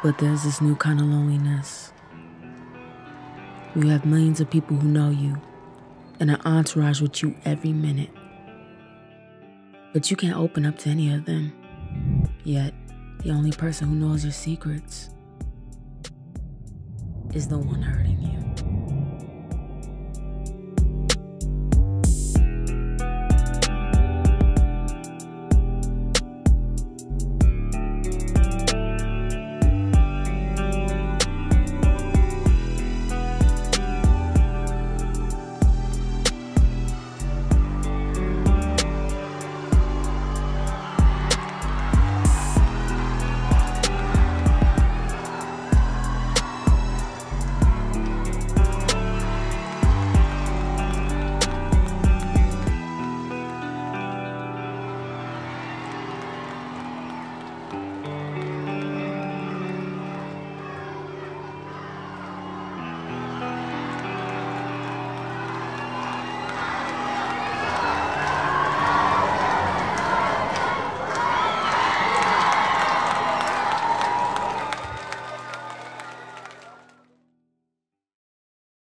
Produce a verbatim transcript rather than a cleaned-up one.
But there's this new kind of loneliness. You have millions of people who know you and an entourage with you every minute. But you can't open up to any of them. Yet, the only person who knows your secrets is the one hurting you.